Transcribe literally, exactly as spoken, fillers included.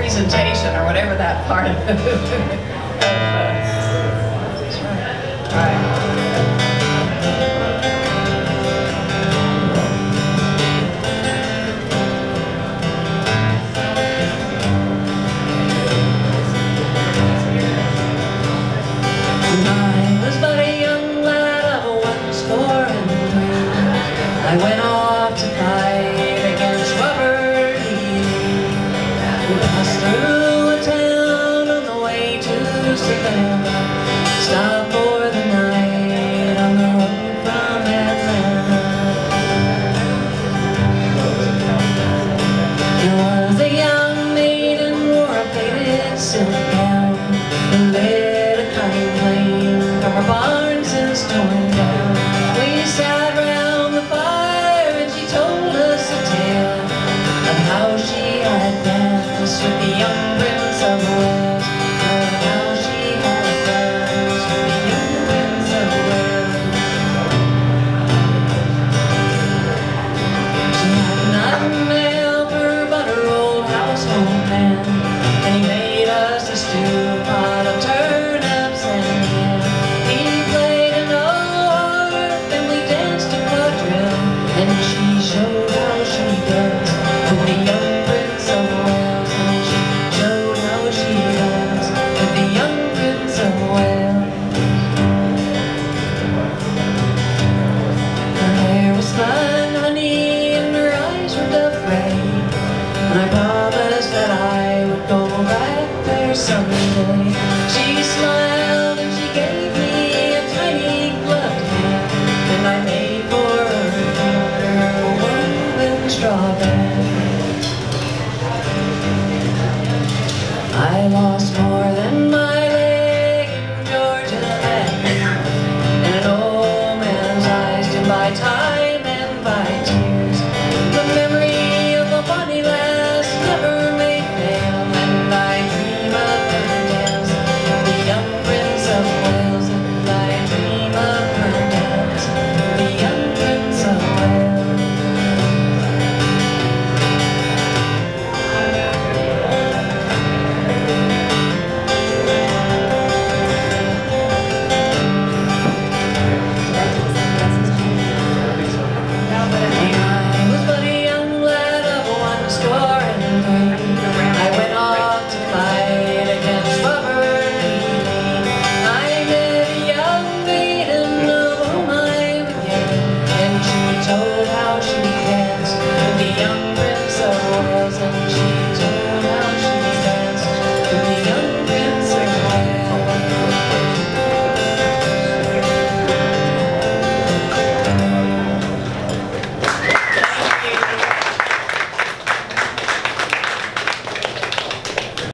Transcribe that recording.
presentation or whatever that part of it. That's right. All right. I went off to fight against Robert Lee. We passed through a town on the way to Savannah, stopped for the night on the road from Atlanta. There was a young maiden, wore a faded silk gown, who lit a cunning flame from her barns since torn down. We sat round the fire and she told us a tale of how she had danced with the young Prince of Wales, of how she had danced with the young Prince of Wales. She had nothing to help her but her old household man, and he made us a stew pot of turnips and ham. He played an old harp and we danced a quadrille, and she showed how she danced with the young Prince of Wales, and she showed how she danced with the young Prince of Wales. Her hair was spun honey and her eyes were dove gray, and I promised that I would go back there someday.